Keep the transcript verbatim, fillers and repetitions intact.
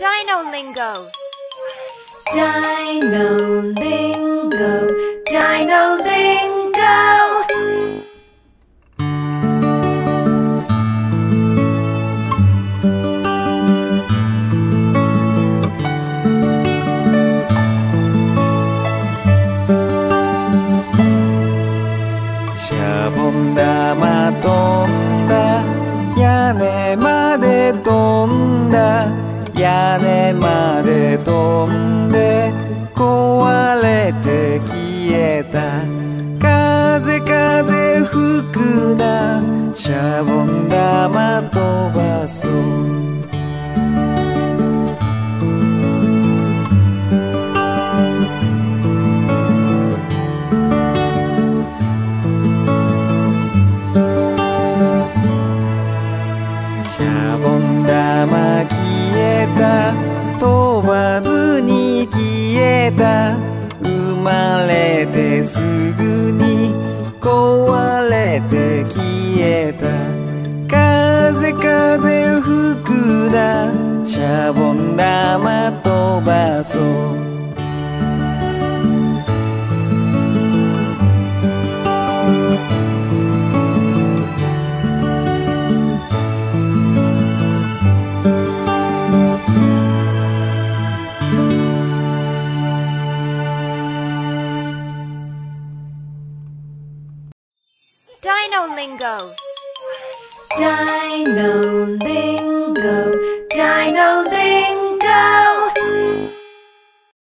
Dino Lingo. Dino Lingo. Dino Lingo. シャボン玉飛んだ、屋根まで飛んだ、屋根まで飛んで壊れて消えた。風風吹くな、シャボン玉飛ばそう。シャボン玉消えた、飛ばずに消えた。生まれてすぐに壊れて消えた。風風吹くな、シャボン玉飛ばそう。 Dino Lingo. Dino Lingo.